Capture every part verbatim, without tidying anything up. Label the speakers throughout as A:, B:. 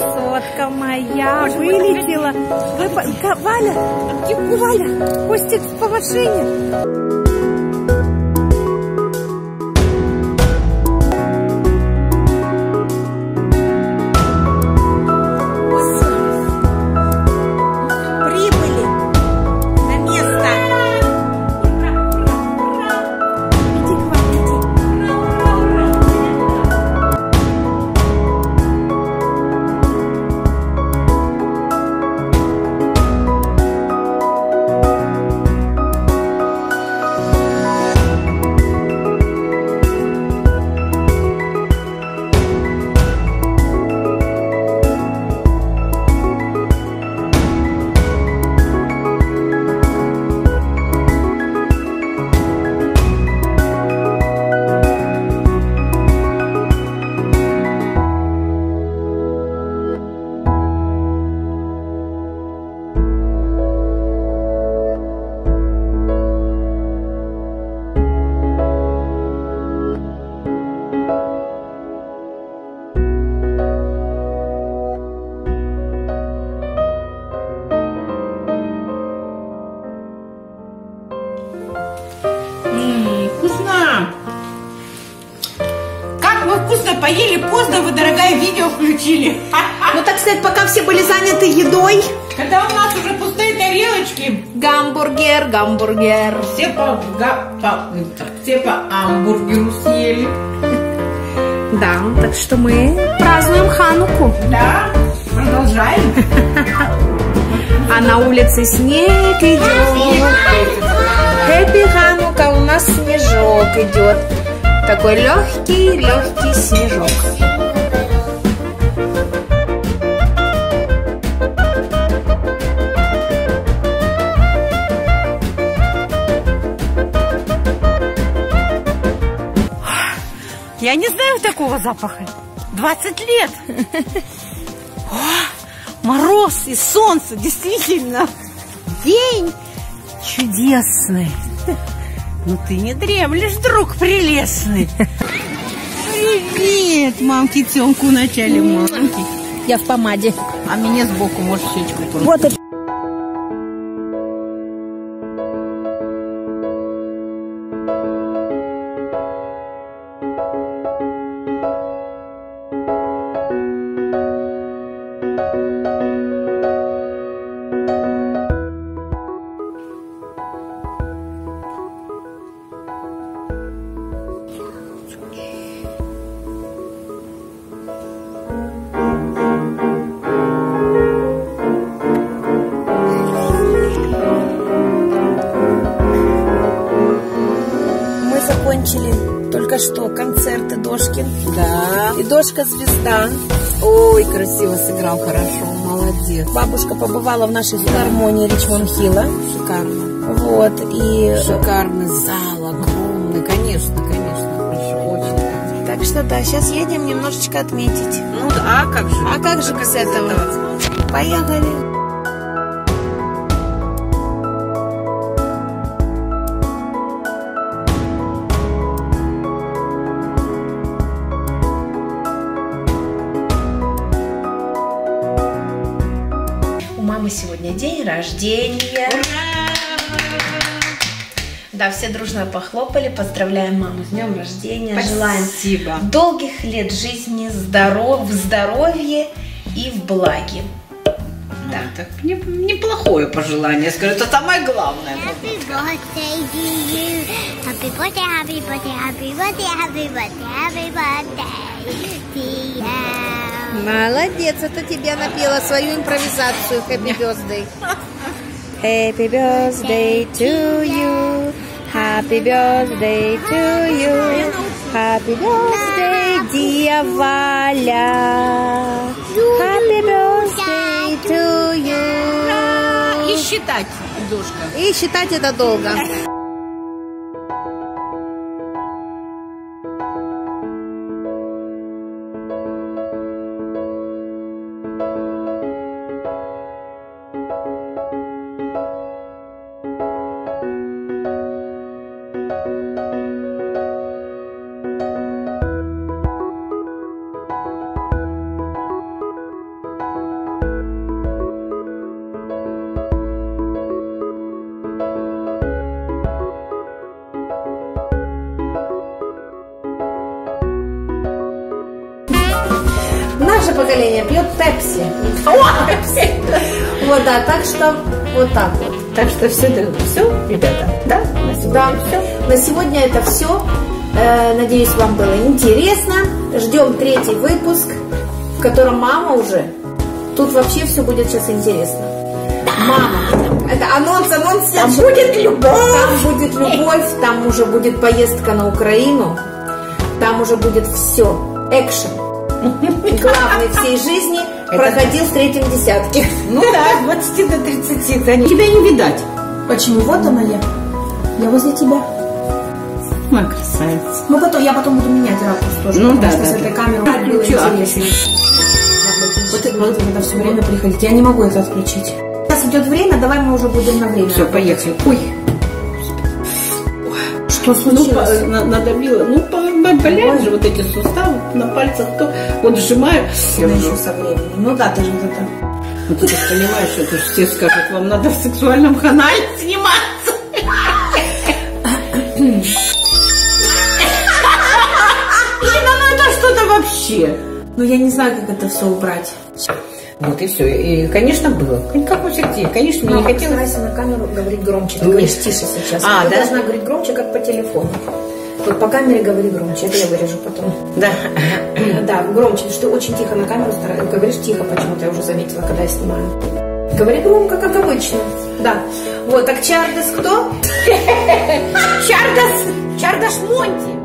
A: красотка моя, вылетела. Вы, Валя, Валя, Костик по машине.
B: Поели поздно, вы, дорогая, видео включили.
A: Ну так сказать, пока все были заняты едой.
B: Когда у нас уже пустые тарелочки.
A: Гамбургер, гамбургер.
B: Все по, га, по, все по гамбургеру съели.
A: Да, так что мы празднуем Хануку.
B: Да, продолжаем.
A: А на улице снег идет. Хэппи Ханука, у нас снежок идет. Такой легкий, легкий снежок.
B: Я не знаю такого запаха. двадцать лет. О, мороз и солнце, действительно. День чудесный. Ну ты не дремлешь, друг прелестный. Привет, мамки, Тёмку вначале, мамки.
A: Я в помаде.
B: А меня сбоку, может, щечку просто.
A: Вот это. Закончили только что концерты Дошкин.
B: Да.
A: И Дошка звезда.
B: Ой, красиво сыграл, хорошо, молодец.
A: Бабушка побывала в нашей филармонии Ричмонд-Хилла.
B: Шикарно.
A: Вот, и...
B: Шикарный зал, огромный, конечно, конечно, хорошо, очень.
A: Так что да, сейчас едем немножечко отметить.
B: Ну да, а как же?
A: А как же без этого? Поехали. Мамы сегодня день рождения.
B: Ура!
A: Да, все дружно похлопали. Поздравляем маму с днем рождения.
B: Спасибо.
A: Желаем долгих лет жизни, здоров, в здоровье и в благе.
B: Да, так не, неплохое пожелание, скажу, это самое главное.
C: Happy birthday to you. Happy birthday, happy birthday, happy birthday, happy birthday, happy birthday to you.
A: Молодец, это тебе напела свою импровизацию Happy Birthday. Happy Birthday to you. Happy Birthday to you. Happy Birthday, dear Валя. Happy Birthday to you.
B: И считать, Дошка.
A: И считать это долго.
D: поколение пьет пепси. Вот, да, так что вот так вот.
B: Так что все, все, ребята, да? На сегодня
D: Да,
B: все.
D: на сегодня это все. Надеюсь, вам было интересно. Ждем третий выпуск, в котором мама уже. Тут вообще все будет сейчас интересно. Мама. Это анонс, анонс.
B: Там будет любовь.
D: Там будет любовь, там уже будет поездка на Украину. Там уже будет все. Экшен. Главный всей жизни проходил в третьем десятке.
B: Ну да, с двадцати до тридцати. Тебя не видать.
D: Почему? Вот она я. Я возле тебя.
B: Моя красавица.
D: Ну потом, я потом буду менять ракурс тоже.
B: Ну
D: потому
B: да,
D: что
B: да,
D: с
B: да.
D: этой камерой
B: Да,
D: было
B: ключу
D: интереснее. Вот это вот надо все время приходить. Я не могу это отключить. Сейчас идет время, давай мы уже будем на время.
B: Все, поехали. Ой.
D: Что
B: Ну,
D: случилось?
B: по, на, надавила. Ну, по, болят же вот эти суставы на пальцах. То вот сжимаю.
D: Да еще со временем. Ну да, ты же вот это.
B: Ну, ты же понимаешь, что это же все скажут, вам надо в сексуальном канале сниматься. Лена, ну это что-то вообще.
D: Ну я не знаю, как это все убрать.
B: Вот и все. И, конечно, было. Как у всех детей. Конечно, мне не
D: Мама,
B: хотелось.
D: постарайся на камеру говорить громче. Ты
B: Нет.
D: говоришь тише сейчас.
B: А,
D: ты
B: да?
D: должна говорить громче, как по телефону. Вот по камере говори громче. Это я вырежу потом.
B: Да.
D: Да, громче, потому что ты очень тихо на камеру стараешься. Говоришь тихо почему-то, я уже заметила, когда я снимаю. Говори громко, как обычно. Да. Вот, так Чардас кто? Чардас! Чардас Монти!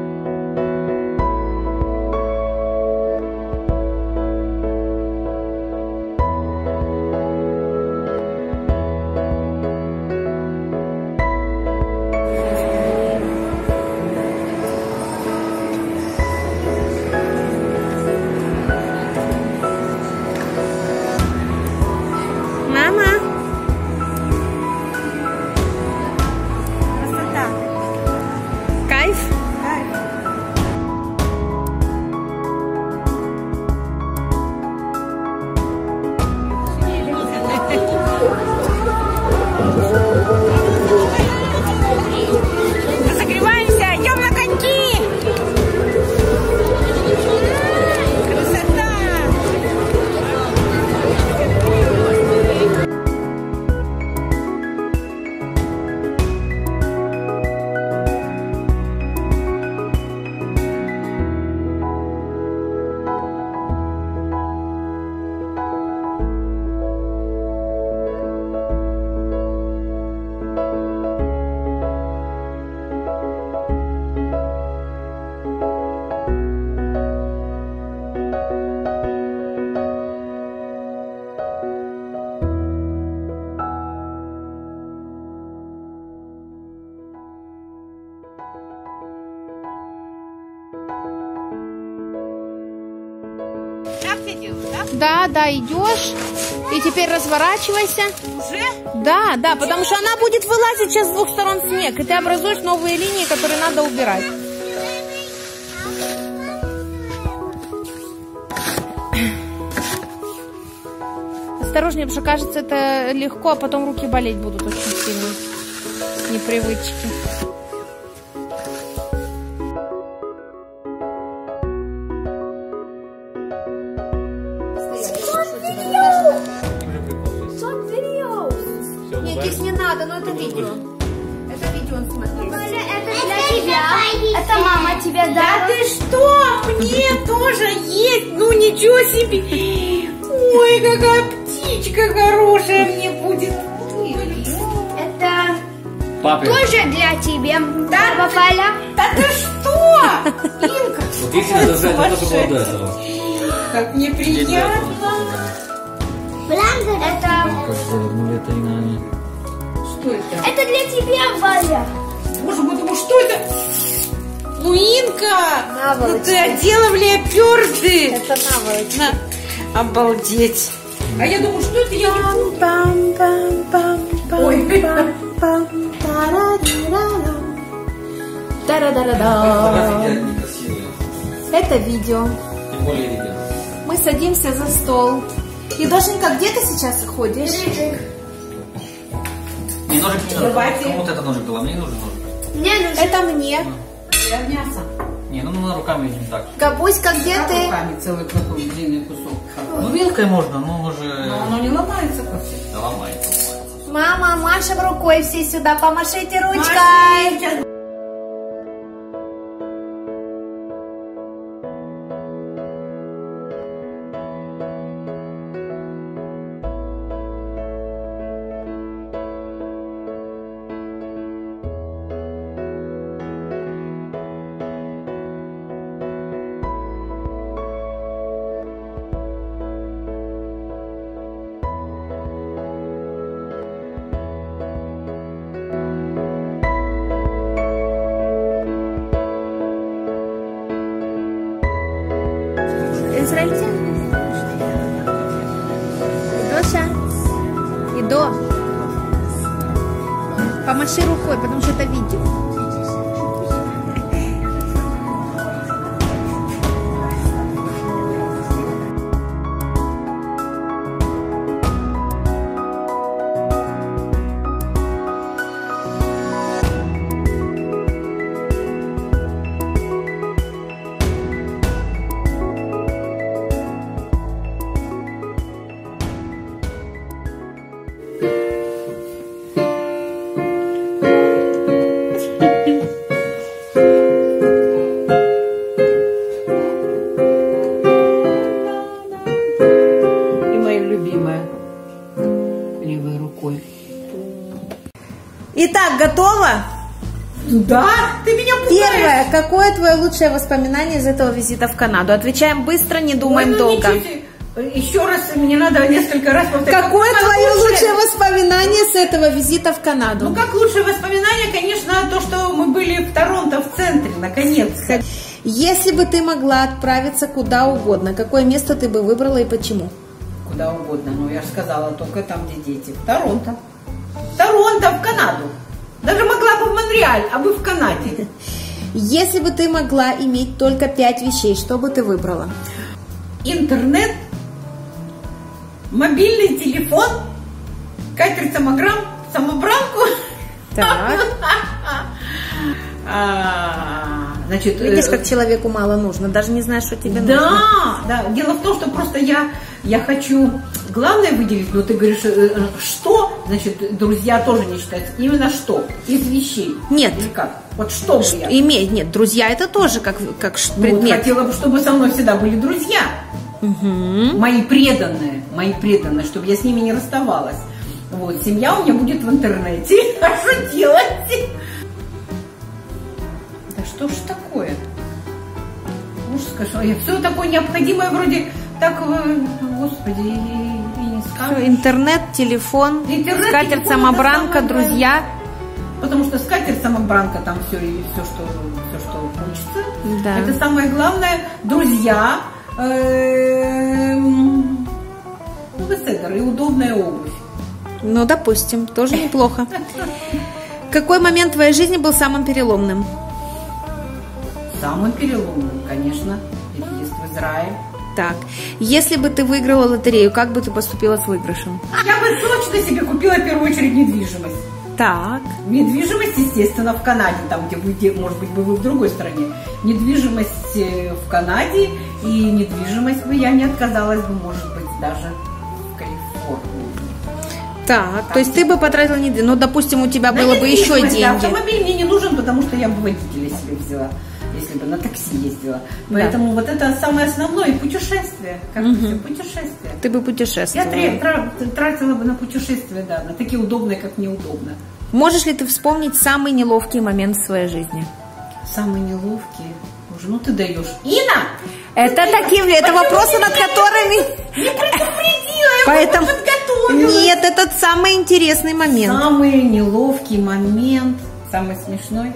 D: Мама! Красота! Кайф? Разогреваемся, идем на коньки! Красота! Да, да, идешь. И теперь разворачивайся. Уже? Да, да, потому что она будет вылазить сейчас с двух сторон снег. И ты образуешь новые линии, которые надо убирать. Осторожнее, потому что кажется, это легко, а потом руки болеть будут очень сильно. С непривычки. Нет, здесь не надо, но это видео. Это видео он смотрит.
C: Это для тебя. Это мама тебе
D: Да
C: дала.
D: ты что? Мне тоже есть. Ну ничего себе. Ой, какая птичка хорошая мне будет.
C: Это
E: Папе.
C: тоже для тебя. Да, Папаля?
D: Да ты что? Инка,
E: Вот если надо взять, это только вот этого.
D: как мне приятно.
C: Это,
D: Что это?
C: это для тебя, Валя.
D: Боже мой, думаю, что это? Ну, Инка, ну
C: Наволочка.
D: ты одела в леоперды.
C: Это наволочка.
D: На. Обалдеть. А я думаю, что это? Я не помню. Ой.
A: Та-ра-да-да-да.
E: Некрасивые.
A: Это видео.
E: Тем более ребят.
A: Мы садимся за стол. И, Дашенька, где ты сейчас ходишь?
E: Не, ножик не нужен.
D: Давайте.
E: Кому-то это ножик было, мне не нужен ножик.
C: Мне нужно.
A: Это мне.
B: Я мясо.
E: Не, ну на руками не так.
D: Габуська, где
B: Как
D: ты?
B: руками целый такой длинный кусок.
E: Ну вилкой можно, но уже...
B: Но оно не ломается просто.
E: Да ломается.
D: Мама, машем рукой все сюда, помашите ручкой.
B: Машите.
D: Израильтян. Идоша. Идо. Помаши рукой, потому что это видео.
A: Итак, готова?
B: Да, ты меня пугаешь.
A: Первое. Какое твое лучшее воспоминание из этого визита в Канаду? Отвечаем быстро, не думаем
B: Ой, ну,
A: долго.
B: ничего. Еще раз, мне надо несколько раз повторить.
A: Какое
B: Как
A: твое
B: лучшее?
A: лучшее воспоминание с этого визита в Канаду?
B: Ну, как лучшее воспоминание, конечно, то, что мы были в Торонто, в центре, наконец-то.
A: Если бы ты могла отправиться куда угодно, какое место ты бы выбрала и почему?
B: Куда угодно, ну, я же сказала, только там, где дети. В Торонто. В Торонто, в Канаду. Даже могла бы в Монреаль, а бы в Канаде.
A: Если бы ты могла иметь только пять вещей, что бы ты выбрала?
B: Интернет, мобильный телефон, катер-самограм, самобранку.
A: Так.
B: А, значит,
A: Видишь,
B: э,
A: как человеку мало нужно, даже не знаешь, что тебе нужно.
B: Да, да. Дело в том, что просто я, я хочу главное выделить, но ты говоришь, э, что, значит, друзья тоже не считаются. Именно что? Из вещей.
A: Нет.
B: Или как? Вот что бы я?
A: Иметь, нет, друзья это тоже как, как ш-
B: Ну, вот
A: предмет.
B: хотела бы, чтобы со мной всегда были друзья.
A: Мгм.
B: Мои преданные, мои преданные, чтобы я с ними не расставалась. Вот, семья у меня будет в интернете. А что делать? Да что ж такое? Ужас, все такое необходимое вроде так, э, господи, и, и не
A: Всё,
B: скажешь.
A: интернет, телефон,
B: Интернет,
A: скатерть-самобранка,
B: телефон, это самое
A: друзья.
B: Потому что скатерть-самобранка там все, и все, что, все, что хочется.
A: Да.
B: Это самое главное. Друзья, эм, ну, беседер и удобная обувь.
A: Ну, допустим, тоже неплохо. Какой момент в твоей жизни был самым переломным?
B: Самым переломным, конечно, переезд в Израиль.
A: Так, если бы ты выиграла лотерею, как бы ты поступила с выигрышем?
B: Я бы точно себе купила в первую очередь недвижимость.
A: Так,
B: Недвижимость, естественно, в Канаде, там, где вы, где, может быть, бы вы в другой стране. Недвижимость э, в Канаде, и недвижимость бы я не отказалась бы, может быть, даже в Калифорнии.
A: так, то есть ты бы потратила недвижимость, ну, допустим, у тебя
B: На
A: было бы еще
B: недвижимость, да.
A: деньги.
B: Автомобиль мне не нужен, потому что я бы водителя себе взяла, если бы на такси ездила. Поэтому вот это самое основное, путешествие. Как
A: Мгм.
B: все, путешествие.
A: Ты бы
B: Я
A: путешествовала.
B: тре- тра- тратила бы на путешествия, да, на такие удобные, как неудобно.
A: Можешь ли ты вспомнить самый неловкий момент в своей жизни?
B: Самые неловкие. Боже, ну ты даешь. Инна!
A: Это такие, это вопросы, над которыми...
B: Не предупредила, я
A: Поэтому...
B: бы подготовилась.
A: Нет, это самый интересный момент.
B: Самый неловкий момент, самый смешной.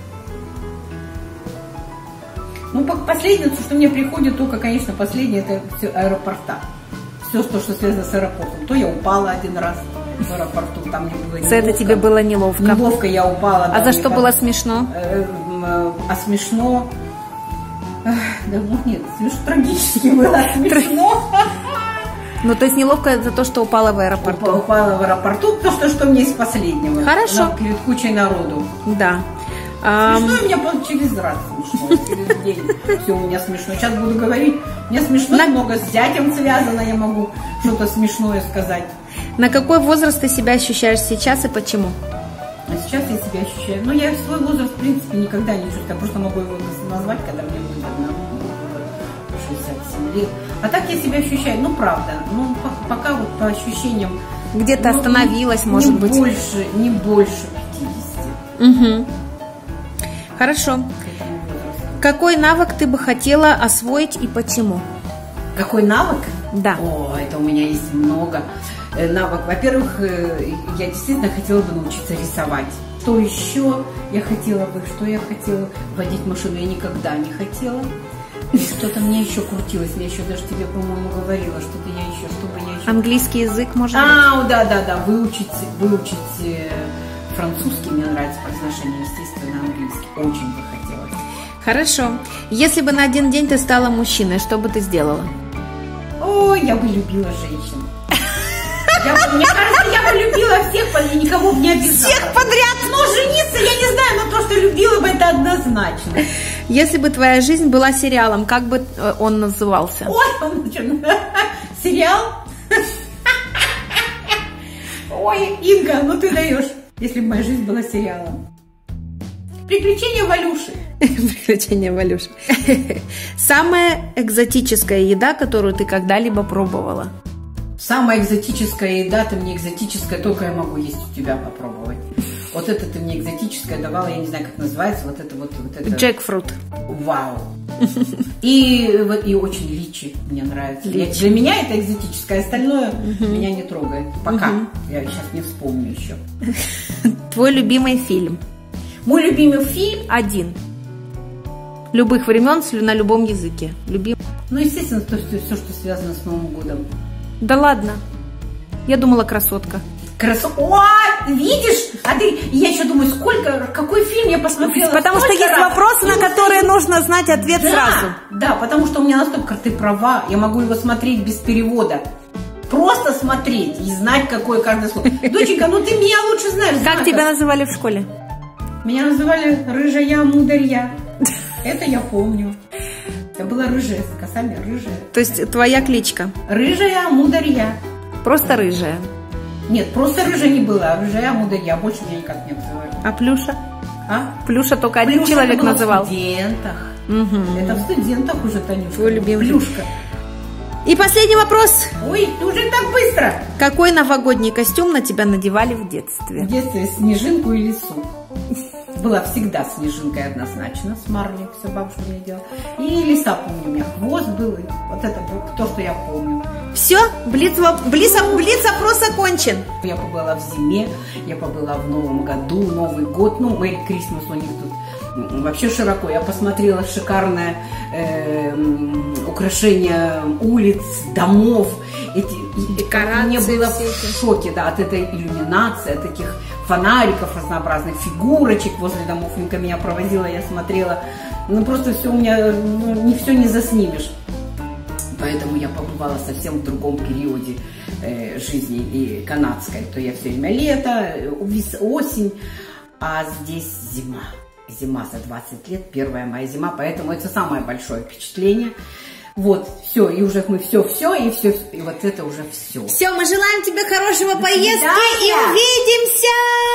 B: Ну, по- последнее, что мне приходит, только, конечно, последнее, это все аэропорта. Все, что, что связано с аэропортом. То я упала один раз в аэропорту, там мне было
A: За это
B: неловко.
A: тебе было неловко.
B: Неловко я упала.
A: А
B: да,
A: за
B: мне
A: что
B: пом-
A: было смешно?
B: Э, м, э, А смешно... Ах, да, ну, нет, смешно, трагически было, а смешно.
A: Ну, то есть неловко за то, что упала в аэропорту.
B: Упала в аэропорту, то, что, что мне из последнего.
A: Хорошо.
B: На- Перед кучей народу.
A: Да. А,
B: Смешно у меня пол- через раз смешно, через день все у меня смешно. Сейчас буду говорить, у меня смешно,
A: На-
B: много с зятем связано, я могу что-то смешное сказать.
A: На какой возраст ты себя ощущаешь сейчас и почему?
B: А сейчас я себя ощущаю, ну я свой возраст в принципе никогда не чувствую, я просто могу его назвать, когда мне будет одному шестьдесят семь лет. А так я себя ощущаю, ну правда, ну по- пока вот по ощущениям.
A: Где-то
B: ну,
A: остановилась,
B: не
A: может быть?
B: больше, не больше пятидесяти
A: Угу. Хорошо.
B: к этому возрасту.
A: Какой навык ты бы хотела освоить и почему?
B: Какой навык?
A: Да.
B: О, это у меня есть много э, навык. Во-первых, э, я действительно хотела бы научиться рисовать. Что еще я хотела бы? Что я хотела? Водить машину я никогда не хотела. И что-то мне еще крутилось. Я еще даже тебе, по-моему, говорила, что-то я еще, что бы я еще...
A: Английский язык, может быть?
B: А, да, да, да, выучить, выучить э, французский, мне нравится произношение, естественно, английский. Очень бы хотелось.
A: Хорошо. Если бы на один день ты стала мужчиной, что бы ты сделала?
B: Ой, я бы любила женщин. Я бы, мне кажется, я бы любила всех, и никого бы не обижала.
A: Всех подряд!
B: Но жениться, я не знаю, но то, что любила бы, это однозначно.
A: Если бы твоя жизнь была сериалом, как бы э, он назывался?
B: Ой, он что, сериал? Ой, Инга, ну ты даешь. Если бы моя жизнь была сериалом. Приключения Валюши.
A: Приключения Валюши. Самая экзотическая еда, которую ты когда-либо пробовала?
B: Самая экзотическая еда, ты мне экзотическая, только я могу есть у тебя попробовать. Вот это ты мне экзотическое давала, я не знаю, как называется, вот это вот, вот это.
A: Джекфрут.
B: Вау. И, вот- и очень личи мне нравится. Я- Для меня это экзотическое, остальное меня не трогает. Пока. Я сейчас не вспомню еще.
A: Твой любимый фильм?
B: Мой любимый фильм,
A: Один. Любых времен, с- на любом языке. Любим.
B: ну, естественно, то, что, все, что связано с Новым годом.
A: Да ладно. Я думала, красотка.
B: Красо... О, видишь? А ты, я еще думаю, сколько, какой фильм я посмотрела.
A: Потому что
B: столько
A: есть
B: раз.
A: вопросы, на
B: Ну,
A: которые нужно знать ответ
B: да,
A: сразу.
B: да, потому что у меня настолько, ты права, я могу его смотреть без перевода. Просто смотреть и знать, какое каждое слово. Доченька, ну ты меня лучше знаешь.
A: Как
B: знака.
A: тебя называли в школе?
B: Меня называли рыжая мударья. Это я помню. Я была рыжая, с косами рыжая.
A: То есть твоя кличка?
B: Рыжая мударья.
A: Просто рыжая.
B: Нет, просто рыжая не была, рыжая мударья. Больше меня никак не называли.
A: А Плюша?
B: А?
A: Плюша только один
B: Плюшка
A: человек
B: это было
A: называл.
B: в студентах.
A: Мгм.
B: Это в студентах уже, Танюшка.
A: Твой любимый.
B: Плюшка.
A: И последний вопрос.
B: Ой, ты уже так быстро.
A: Какой новогодний костюм на тебя надевали в
B: В
A: детстве?
B: детстве снежинку и лису. Была всегда снежинкой однозначно, с Марли, все бабушка мне делала. И лиса, помню, у меня хвост был, и вот это было то, что я помню.
A: Все, блиц, блиц, блиц опрос окончен.
B: Я побыла в зиме, я побыла в Новом году, Новый год, ну, Мэри Крисмас у них тут м, вообще широко. Я посмотрела шикарное э, м, украшение улиц, домов. Эти, и-
A: Декорации
B: Мне было
A: все эти.
B: в шоке, да, от этой иллюминации, от таких фонариков разнообразных, фигурочек возле домов. Инка меня проводила, я смотрела. Ну, просто все у меня, ну, не все не заснимешь. Поэтому я побывала совсем в другом периоде э, жизни и канадской. То я все время лето, э, вес- осень, а здесь зима. Зима за двадцать лет, первая моя зима, поэтому это самое большое впечатление. Вот, все, и уже мы все-все, и все, и вот это уже все.
A: Все, мы желаем тебе хорошего
B: До
A: поездки и
B: свидания.
A: увидимся!